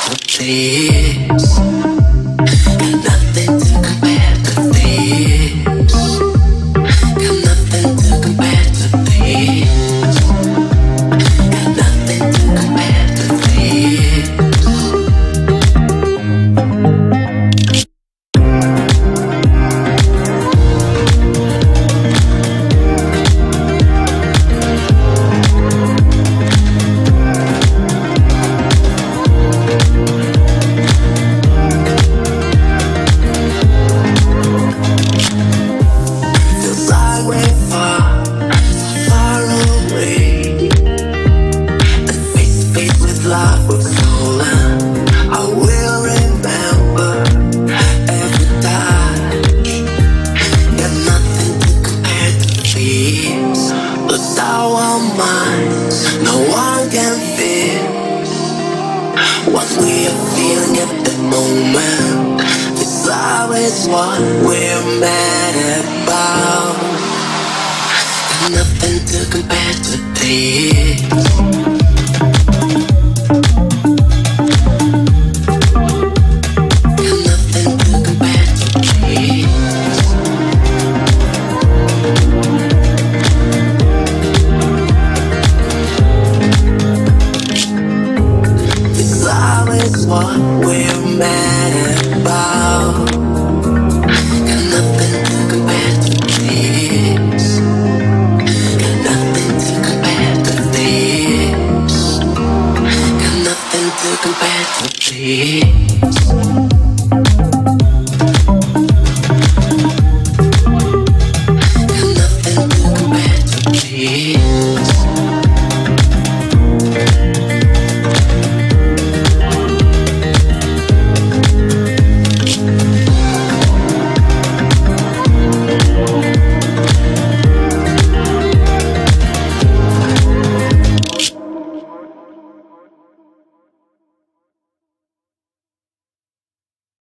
to this. Got nothing to compare to this. Got nothing to compare to this. Got nothing to compare to this. No one can feel what we are feeling at the moment. It's always what we're mad about. Got nothing to compare to this. What we're mad about. Got nothing to compare to this. Got nothing to compare to this. Got nothing to compare to this. Got nothing to compare to this.